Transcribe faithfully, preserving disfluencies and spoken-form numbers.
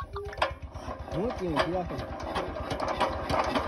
もう一気に開ける。